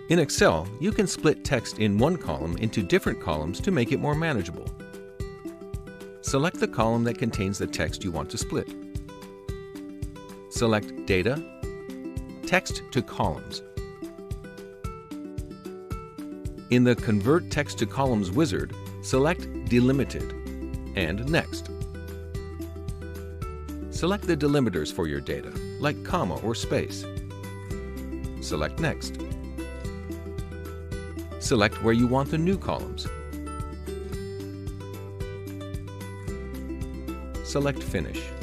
In Excel, you can split text in one column into different columns to make it more manageable. Select the column that contains the text you want to split. Select Data, Text to Columns. In the Convert Text to Columns wizard, select Delimited and Next. Select the delimiters for your data, like comma or space. Select Next. Select where you want the new columns. Select Finish.